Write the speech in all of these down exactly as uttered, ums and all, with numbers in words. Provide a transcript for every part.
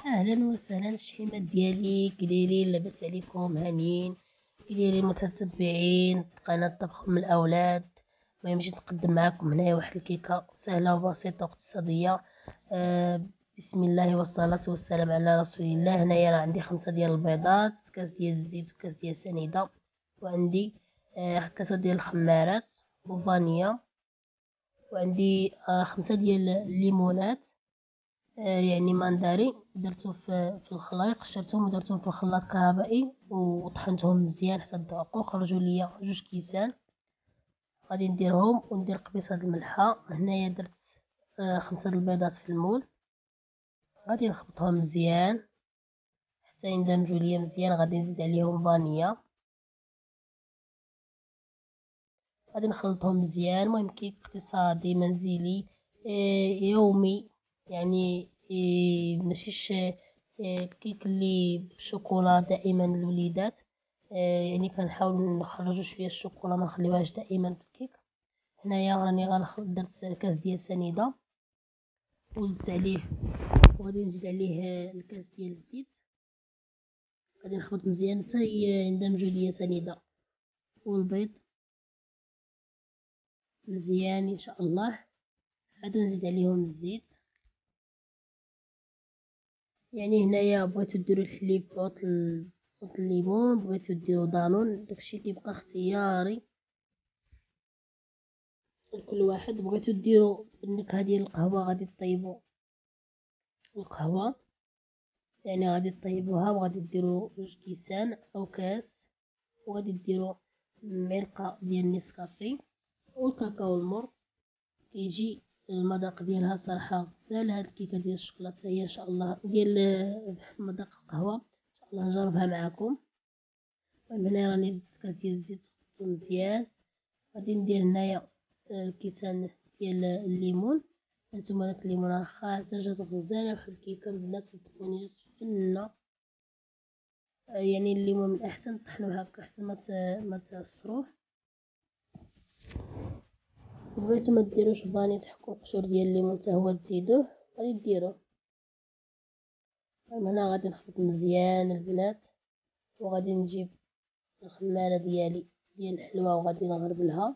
اهلا وسهلا الشحيمات ديالي، كدايرين؟ لاباس عليكم؟ هانيين؟ كدايرين متتبعين قناه طبخ من الاولاد؟ المهم جيت نقدم معكم هنايا واحد الكيكه سهله وبسيطه واقتصاديه. آه بسم الله والصلاه والسلام على رسول الله. هنايا راه عندي خمسة ديال البيضات، كاس ديال الزيت وكاس ديال سنيده، وعندي آه كاسه ديال الخمارات وفانيا، وعندي آه خمسة ديال الليمونات. آه، يعني ماندارين درتو في في الخلاط، قشرتهم ودرتهم في الخلاط كهربائي وطحنتهم مزيان حتى ذوقوا، خرجوا ليا جوج كيسان. غادي نديرهم وندير قبيصه د الملحه. هنايا درت آه خمسة د البيضات في المول، غادي نخلطهم مزيان حتى يندمجوا ليا مزيان. غادي نزيد عليهم فانيا، غادي نخلطهم مزيان. المهم كيك اقتصادي منزلي آه يومي، يعني آه ماشيش آه كيك اللي بالشوكولا دائما الوليدات. آه يعني كنحاول نخرجوا شويه الشوكولا، ما نخليوهاش دائما في الكيك. هنايا راني غنخلط، درت كاس ديال سنيده وزدت عليه، وغادي نزيد عليه آه، الكاس ديال الزيت. غادي نخلط مزيان حتى يندمجوا ليا سنيده والبيض مزيان ان شاء الله. عاد نزيد عليهم الزيت. يعني هنايا بغيتو ديروا الحليب بعوض ال- بعوض الليمون، بغيتو ديروا دانون، داكشي كيبقى اختياري لكل واحد. بغيتو ديروا النكهه ديال القهوه، غادي طيبوا القهوه، يعني غادي طيبوها وغادي ديروا جوج كيسان او كاس، وغادي ديروا معلقه ديال نسكافيه والكاكاو المر. كيجي المذاق ديالها صراحه غزاله. هاد الكيكه ديال الشوكولاته هي ان شاء الله ديال آه، مذاق القهوه، ان شاء الله نجربها معكم. المهم هنايا راني زدت كاس ديال الزيت خلطته مزيان. غادي ندير هنايا آه، كيسان ديال الليمون. هانتوما داك الليمون راه خاطر جات غزاله واحد الكيكه البنات، صدقوني جات فنه. آه، يعني الليمون من احسن طحنوه هكا احسن ما ت- ما تعصروه. بغيتو ما ديروش فاني، تحكوا قشور ديال الليمون حتى هو تزيدوه، غادي ديروه. المهم هنا غادي نخلط مزيان البنات، وغادي نجيب الخماره ديالي ديال الحلوى وغادي نغربلها.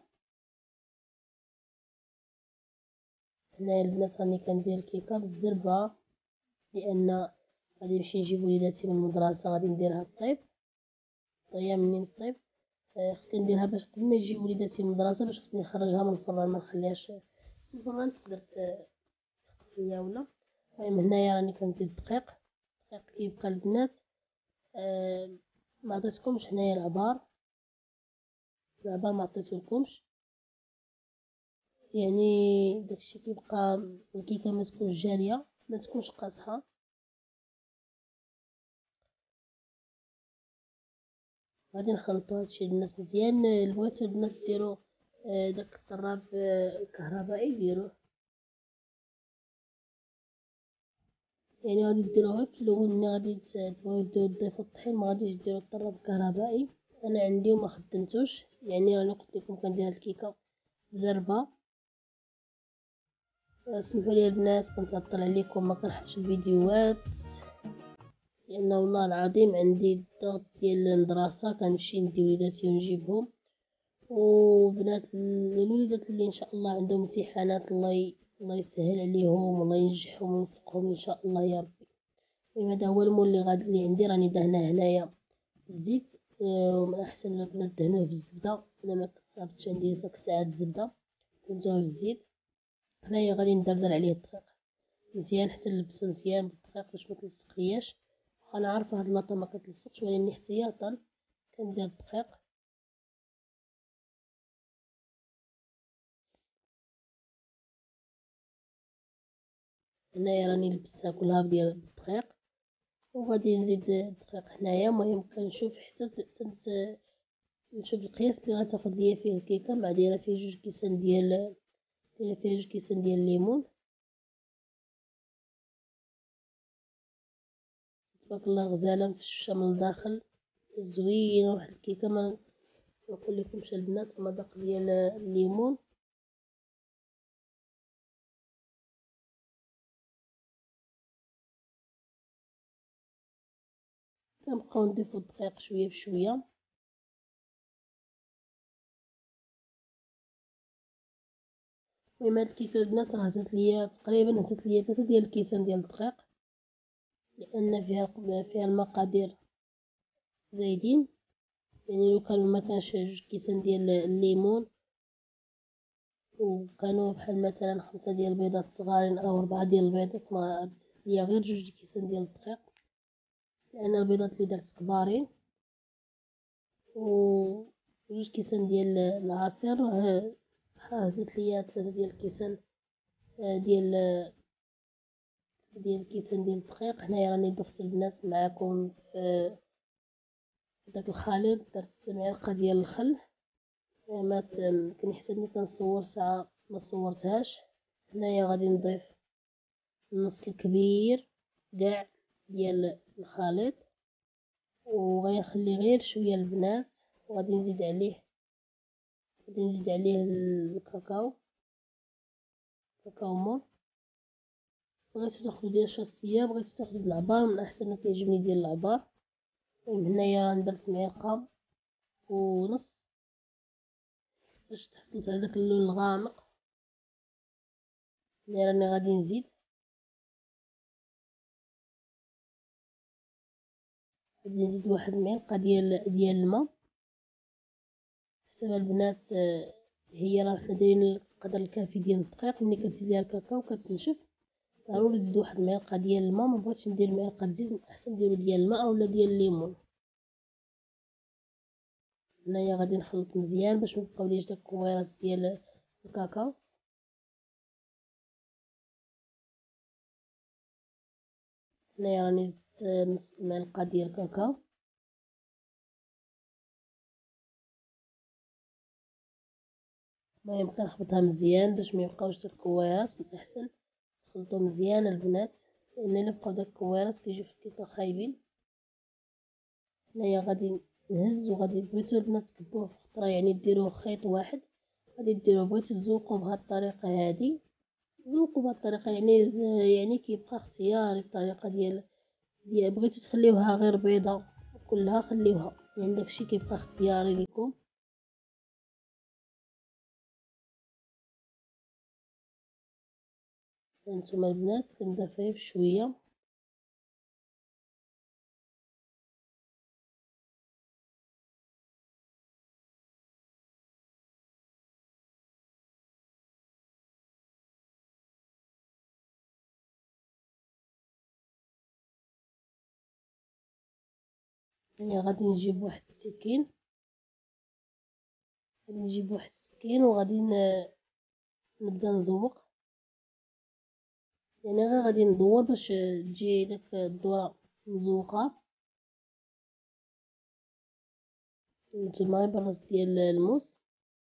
هنايا البنات راني كندير الكيكه بالزربه، لان غادي نمشي نجيب وليداتي من المدرسه، غادي نديرها طيب طيب منين طيب. آه، خصني نديرها باش قبل ما يجيو وليداتي من المدرسه، باش خصني نخرجها من الفران، ما نخليهاش في الفران تقدر ت- تخطف ليا ولا. المهم هنايا راني كنزيد الدقيق. الدقيق كيبقى البنات آه ما عطيتكمش هنايا العبار، العبار ما عطيتلكمش. يعني داكشي كيبقى الكيكه ما تكونش جاريه، ما تكونش قاصحه. غادي نخلطو هادشي البنات مزيان. اللي بغيتو البنات ديرو آه، داك الطراب آه، الكهربائي ديروه، يعني غادي ديروه غير في الاول. ملي غادي تبغيو ديرو تضيفو الطحين ما غاديش ديرو الطراب الكهربائي. انا عندي وما خدمتوش، يعني راني قلت لكم كندير هاد الكيكه زربه. اسمحوا لي البنات كنتعطل عليكم، ما كنحطش الفيديوهات لان والله العظيم عندي الضغط ديال المدرسه، كنمشي ندي وليداتي ونجيبهم. وبنات الوليدات اللي ان شاء الله عندهم امتحانات، الله ي... الله يسهل عليهم والله ينجحهم ويوفقهم ان شاء الله يا ربي. المهم هذا هو المول اللي غادي اللي عندي، راني دهناه هنايا بالزيت. آه، ومن احسن البنات دهنوه بالزبده، انا ما كتصابتش عندي صاك ساعات الزبده، كنتوها بالزيت. هنايا غادي ندردر عليه الدقيق مزيان حتى نلبسو مزيان بالدقيق باش ما تلصقلياش. انا عارفه هاد اللاطه ما كتلصقش، ولكن احتياطا كندير الدقيق. هنايا راني لبستها كلها ديال الدقيق، وغادي نزيد الدقيق هنايا. المهم كنشوف حتى تنت نشوف القياس اللي غتاخد ليا فيه الكيكه، مع دايره فيه جوج كيسان ديال دايره فيه جوج كيسان ديال الليمون. تبارك الله غزاله مفشوشه من الداخل، زوينه واحد الكيكه. ما نقول لكمش البنات المذاق ديال الليمون كنبقاو نضيفو الدقيق شويه بشويه. المهم هاد الكيكه البنات راه هزات ليا تقريبا هزات ليا ثلاثة ديال الكيسان ديال الدقيق، لان فيها فيها المقادير زايدين. يعني لو كانوا ما كانش جوج كيسان ديال الليمون، وكانوا بحال مثلا خمسة ديال البيضات صغارين او ربعة ديال البيضات، ما ليا غير جوج كيسان ديال الدقيق، لان البيضات اللي درت كبارين. و جوج كيسان ديال العصير هزت ليا ثلاثة ديال الكيسان ديال ديال الكيسان ديال الدقيق. هنايا راني ضفت البنات معاكم في داك الخليط، درت معلقه ديال الخل. ما كان حسبني كنصور ساعه ما صورتهاش. هنايا غادي نضيف النص الكبير كاع ديال الخليط، وغادي نخلي غير شويه البنات، وغادي نزيد عليه غادي نزيد عليه الكاكاو كاكاو مور. بغيتو تاخدو ديال الشاصيه، بغيتو تاخدو د العبار، من احسن ما كيعجبني ديال العبار. هنايا راني درت معلقه ونص باش تحصلت على داك اللون الغامق. هنا راني غادي نزيد غادي نزيد واحد المعلقه ديال ديال الماء حسب البنات. هي راه حنا دايرين القدر الكافي ديال الدقيق. ملي كتزيديها الكاكاو كتنشف، ضروري تزيد واحد المعلقه ديال الماء. ما بغيتش ندير معلقه زيت، من احسن ديروا ديال الماء اولا ديال الليمون. هنايا غادي نخلط مزيان باش ما يبقاوليش داك الكويرات ديال الكاكاو. هنايا راني زدت نص معلقه ديال الكاكاو. المهم كنخلطها مزيان باش ما يبقاوش داك الكويرات. من الاحسن تخلطو مزيان البنات، لان الا بقاو داك الكويرات كيجيو في الكيكه خايبين. هنايا غادي نهز، وغادي بغيتو البنات تكبوه في خطره، يعني ديروه خيط واحد. غادي ديروه بغيتو تزوقو بهاد الطريقه هادي، زوقو بهاد الطريقه. يعني يعني كيبقى اختياري الطريقه ديال ديال بغيتو تخليوها غير بيضه كلها خليوها، يعني داكشي كيبقى اختياري ليكم. هانتوما البنات كنضيف غير بشويه. يعني غادي نجيب واحد السكين غادي نجيب واحد السكين وغادي نبدا نزوق. يعني غير غادي ندور باش تجي داك الذره مزوقه. نتوما غير بالراس ديال الموس.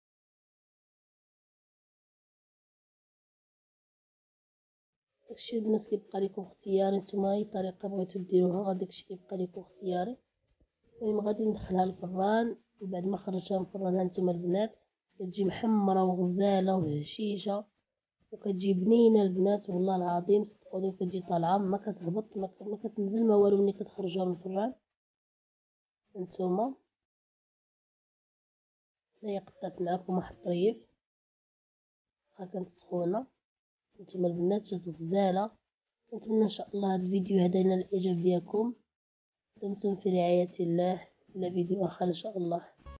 داكشي البنات كيبقى لكم اختياري، نتوما اي طريقه بغيتو ديروها داكشي كيبقى لكم اختياري. المهم غادي ندخلها للفران. وبعد ما خرجتها من الفران هانتوما البنات كتجي محمره وغزاله وهشيشه، وكتجي بنينه البنات. والله العظيم صدقوني كتجي طالعه ما كتهبط ما كتنزل ما والو ملي كتخرجوها من الفران. هانتوما هنايا قطعت معكم واحد الطريف، ها كانت سخونه. هانتوما البنات جات غزاله. نتمنى ان شاء الله هذا الفيديو هذا ينال الاعجاب ديالكم. دمتم في رعايه الله. الى فيديو اخر ان شاء الله.